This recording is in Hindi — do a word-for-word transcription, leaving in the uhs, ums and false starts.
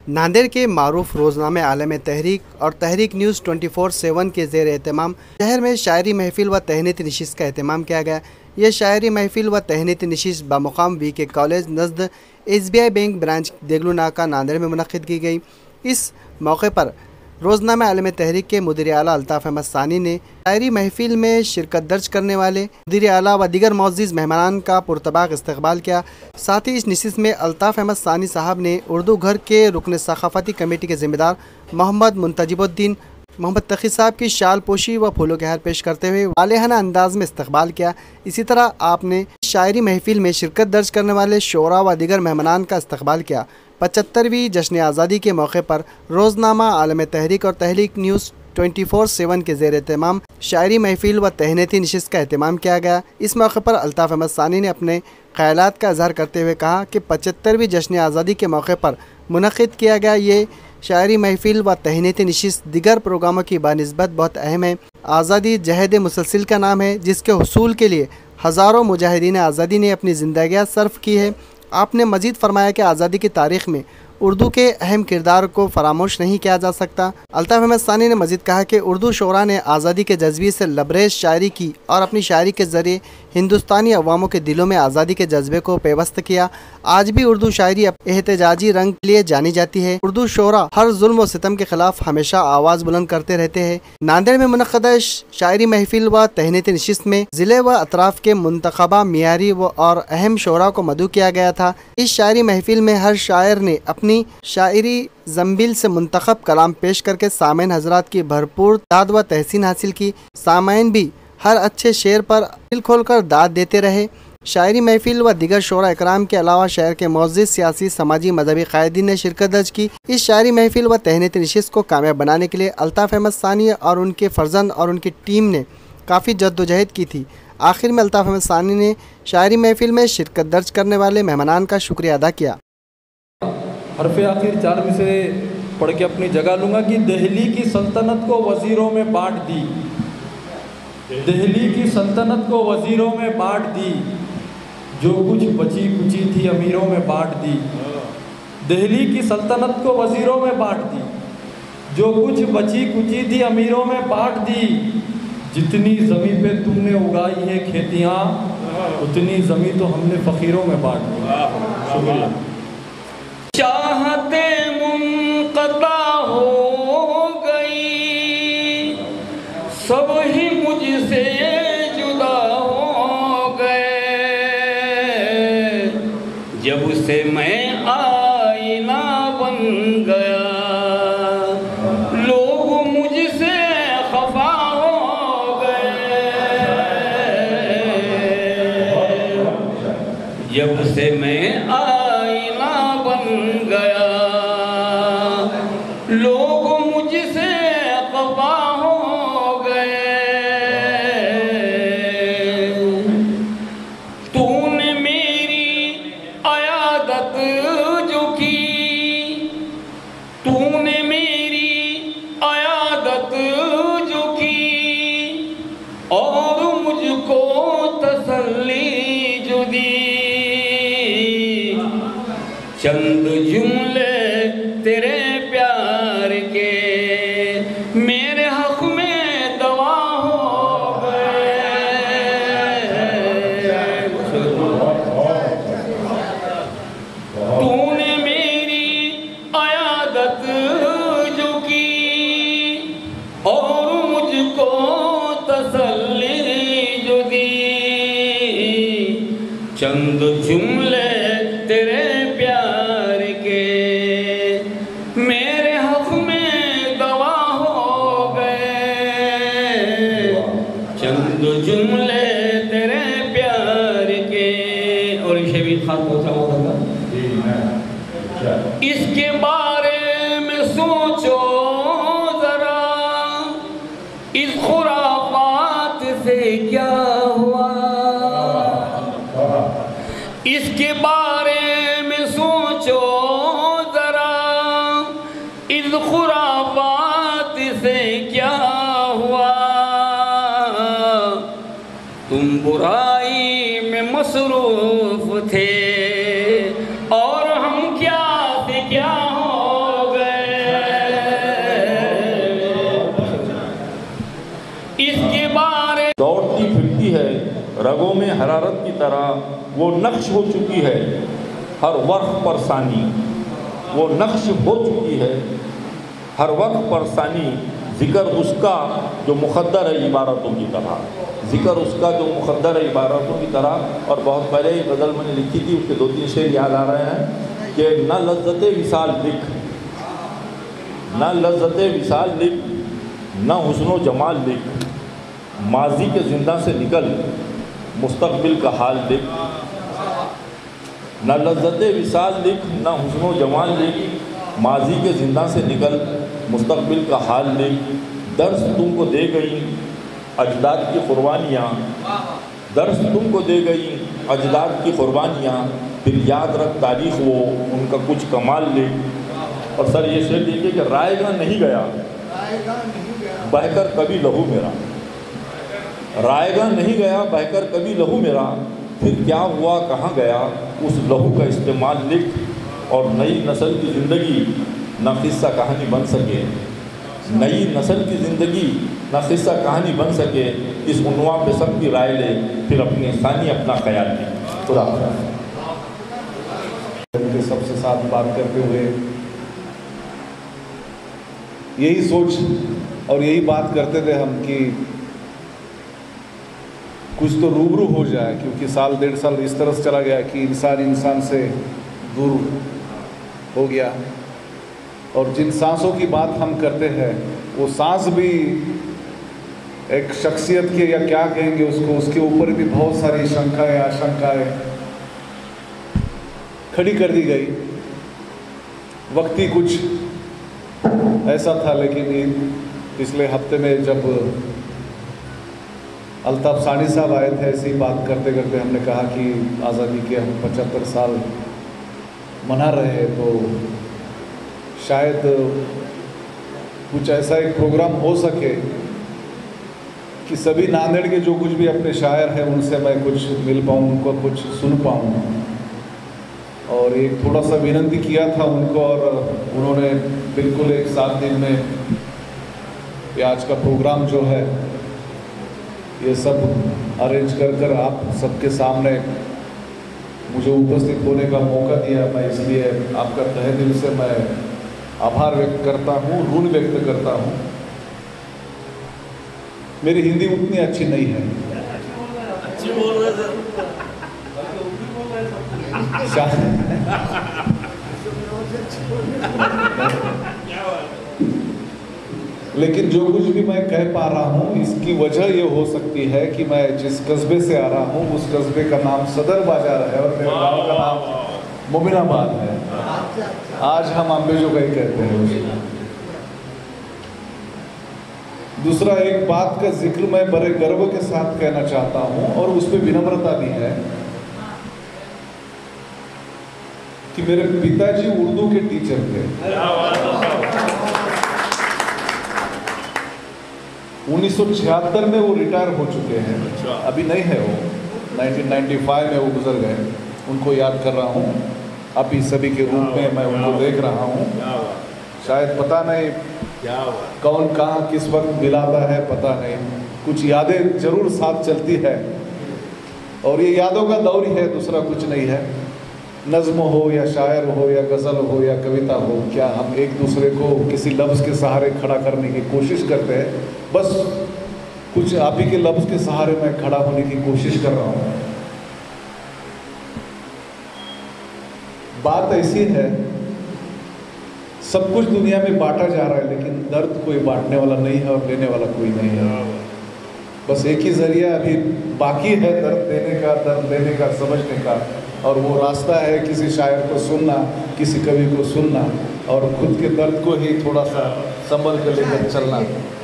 नांदेड़ के मारूफ रोज़नामे आलम तहरीक और Tahreek news twenty four seven के ज़ेर एहतमाम शहर में शायरी महफिल व तहनीती नशिस्त का एहतमाम किया गया। यह शायरी महफिल व तहनीती नशिस्त बामुकाम वी के कॉलेज नज़द S B I bank branch Deglur नाका नांदेड़ में मुनक़्क़िद की गई। इस मौके पर रोज़नामे आलम तहरीक के मुदीर आला अल्ताफ़ अहमद सानी ने शायरी महफिल में शिरकत दर्ज करने वाले मुदीर आला व दीगर मोअज़्ज़िज़ मेहमानान का पुरतबाक इस्तक़बाल किया। साथ ही इस नशिस्त में अल्ताफ़ अहमद सानी साहब ने उर्दू घर के रुकन सक़ाफ़ती कमेटी के ज़िम्मेदार मोहम्मद मुंतजिबुद्दीन मोहम्मद तक़ी साहब की शाल पोशी व फूलों के हार पेश करते हुए वालेहाना अंदाज में इस्तक़बाल किया। इसी तरह आपने शायरी महफिल में शिरकत दर्ज करने वाले शोरा व दीगर मेहमानान का इस्तक़बाल किया। पचहत्तरवीं जश्न आज़ादी के मौके पर रोज़नामा आलम तहरीक और Tahreek news twenty four seven के ज़ेर एहतमाम शायरी महफिल व तहनीती नशिस्त का एहतमाम किया गया। इस मौके पर अल्ताफ़ अहमद सानी ने अपने ख़यालात का इज़हार करते हुए कहा कि पचहत्तरवीं जश्न आज़ादी के मौके पर मुनक़्क़िद किया गया ये शायरी महफिल व तहनीती नशिस्त दीगर प्रोग्रामों की बानिस्बत बहुत अहम है। आज़ादी जहद मुसलसिल का नाम है, जिसके हुसूल के लिए हज़ारों मुजाहिदीन आज़ादी ने अपनी ज़िंदगियाँ सर्फ़ की है। आपने मज़ीद फरमाया कि आज़ादी की तारीख़ में उर्दू के अहम किरदार को फरामोश नहीं किया जा सकता। अल्ताफ़ अहमद सानी ने मज़ीद कहा कि उर्दू शोरा ने आज़ादी के जज्बे से लबरेज शायरी की और अपनी शायरी के ज़रिए हिंदुस्तानी अवामों के दिलों में आज़ादी के जज्बे को पेवस्त किया। आज भी उर्दू शायरी एहतजाजी रंग के लिए जानी जाती है। उर्दू शोरा हर जुल्म व सितम के ख़िलाफ़ हमेशा आवाज़ बुलंद करते रहते हैं। नांदेड़ में मुनक़्क़िदा शायरी महफिल व तहनीती नशिस्त में ज़िले व अतराफ़ के मुंतखबा मियारी व और अहम शोरा को मदऊ किया गया था। इस शायरी महफिल में हर शायर ने अपनी शायरी जम्बिल से मुंतखब कलाम पेश करके सामईन हजरात की भरपूर दाद व तहसीन हासिल की। सामईन भी हर अच्छे शेर पर दिल खोल कर दाद देते रहे। शायरी महफिल व दिगर शोरा इकराम के अलावा शहर के मोअज़्ज़िज़ सियासी समाजी मजहबी क़ायदीन ने शिरकत दर्ज की। इस शायरी महफिल व तहनीती नशिस्त को कामयाब बनाने के लिए अल्ताफ़ अहमद सानी और उनके फ़र्जंद और उनकी टीम ने काफ़ी जद्दोजहद की थी। आखिर में अल्ताफ़ अहमद सानी ने शायरी महफिल में शिरकत दर्ज करने वाले मेहमानान का शुक्रिया अदा किया। हरफ़े आखिर चार मिसरे पढ़ के अपनी जगह लूँगा कि दिल्ली की सल्तनत को वज़ीरों में बांट दी, दिल्ली की सल्तनत को वज़ीरों में बांट दी, जो कुछ बची कुची थी अमीरों में बांट दी। दिल्ली की सल्तनत को वज़ीरों में बांट दी, जो कुछ बची कुची थी अमीरों में बांट दी। जितनी ज़मीन पे तुमने उगाई है खेतियाँ, उतनी ज़मीन तो हमने फ़कीरों में बांट दी। शुक्रिया। चाहते मुनक़ता हो गई, सब ही मुझसे जुदा हो गए। जब से मैं आईना बन गया, लोग मुझसे खफा हो गए। जब से मैं आईना बन गया, लोग मुझसे खफा हो गए। तूने मेरी अयादत जो की, तूने मेरी अयादत जो की, और मुझको तसल्ली जो दी। चंद जुमले तेरे प्यार के मेरे हक में दवा हो गए। तूने मेरी अयादत जो की, और मुझको तसल्ली जो दी। चंद जुमले तेरे प्यार के मेरे हक में दवा हो गए। चंद जुमले तेरे प्यार के। और इसे भी खास पहुँचा होगा। इसके बारे में सोचो जरा, इस खुराफात से क्या हुआ। इसके बारे में सोचो जरा, इस खुराफात से क्या हुआ। तुम बुराई में मसरूफ थे, और हम क्या से क्या हो रगों में हरारत की तरह वो नक्श हो चुकी है हर वक्त परसानी, वो नक्श हो चुकी है हर वक्त परसानी, ज़िक्र उसका जो मुक़द्दर है इबारतों की तरह, ज़िक्र उसका जो मुक़द्दर है इबारतों की तरह। और बहुत पहले ही गज़ल मैंने लिखी थी, उसके दो तीन शेर याद आ रहे हैं कि न लज़्ज़त विसाल लिख, न लज़्ज़त विसाल लिख, न हुस्न जमाल लिख, माजी के ज़िंदा से निकल मुस्तक़बिल का हाल लिख। न लज़्ज़त विसाल लिख, न हुस्न जमाल लिख, माजी के ज़िंदा से निकल मुस्तक़बिल का हाल लिख। दर्स तुमको दे गई अजदाद की क़ुरबानियाँ, दर्स तुमको दे गई अजदाद की क़ुरबानियाँ, फिर याद रख तारीख़ वो उनका कुछ कमाल लिख। और सर ये शेर देखिए कि रायगा नहीं गया बहकर कभी लहू मेरा, रायगा नहीं गया बहकर कभी लहू मेरा, फिर क्या हुआ कहाँ गया उस लहू का इस्तेमाल लिख। और नई नस्ल की ज़िंदगी न क़िस्सा कहानी बन सके, नई नस्ल की ज़िंदगी न क़िस्सा कहानी बन सके, इस उन्वान पे सबकी राय ले, फिर अपनी इंसानी अपना ख्याल ले। खुदा के सबसे साथ बात करते हुए यही सोच और यही बात करते थे हम कि कुछ तो रूबरू हो जाए, क्योंकि साल डेढ़ साल इस तरह से चला गया कि इंसान इंसान से दूर हो गया। और जिन सांसों की बात हम करते हैं वो सांस भी एक शख्सियत के, या क्या कहेंगे उसको, उसके ऊपर भी बहुत सारी शंकाएं आशंकाएं खड़ी कर दी गई। वक्त ही कुछ ऐसा था। लेकिन पिछले हफ्ते में जब अल्ताफ सानी साहब आए थे, ऐसी बात करते करते हमने कहा कि आज़ादी के हम पचहत्तर साल मना रहे हैं, तो शायद कुछ ऐसा एक प्रोग्राम हो सके कि सभी नांदेड़ के जो कुछ भी अपने शायर हैं उनसे मैं कुछ मिल पाऊँ, उनको कुछ सुन पाऊँ। और एक थोड़ा सा विनती किया था उनको, और उन्होंने बिल्कुल एक सात दिन में ये आज का प्रोग्राम जो है ये सब अरेंज कर कर आप सबके सामने मुझे उपस्थित होने का मौका दिया। मैं इसलिए आपका तहे दिल से मैं आभार व्यक्त करता हूँ, ऋण व्यक्त करता हूँ। मेरी हिंदी उतनी अच्छी नहीं है, अच्छी बोल रहे सर, लेकिन जो कुछ भी मैं कह पा रहा हूँ इसकी वजह ये हो सकती है कि मैं जिस कस्बे से आ रहा हूँ उस कस्बे का नाम सदर बाजार है और मेरे गाँव का नाम मोमिनाबाद है। आज हम अम्बेजोगाई कहते हैं उसको। दूसरा एक बात का जिक्र मैं बड़े गर्व के साथ कहना चाहता हूँ और उस पर विनम्रता भी है कि मेरे पिताजी उर्दू के टीचर थे। उन्नीस सौ छिहत्तर में वो रिटायर हो चुके हैं, अभी नहीं है वो, उन्नीस सौ पचानवे में वो गुजर गए। उनको याद कर रहा हूँ, अभी सभी के रूप में मैं उनको देख रहा हूँ। शायद पता नहीं कौन कहाँ किस वक्त मिलाता है, पता नहीं, कुछ यादें जरूर साथ चलती है और ये यादों का दौर ही है, दूसरा कुछ नहीं है। नज़्म हो या शायर हो या गज़ल हो या कविता हो, क्या हम एक दूसरे को किसी लफ्ज़ के सहारे खड़ा करने की कोशिश करते हैं? बस कुछ आप ही के लफ्ज़ के सहारे मैं खड़ा होने की कोशिश कर रहा हूँ। बात ऐसी है, सब कुछ दुनिया में बांटा जा रहा है लेकिन दर्द कोई बांटने वाला नहीं है और लेने वाला कोई नहीं है। बस एक ही जरिया अभी बाकी है दर्द देने का, दर्द लेने का, समझने का, और वो रास्ता है किसी शायर को सुनना, किसी कवि को सुनना और खुद के दर्द को ही थोड़ा सा संभल कर लेकर चलना।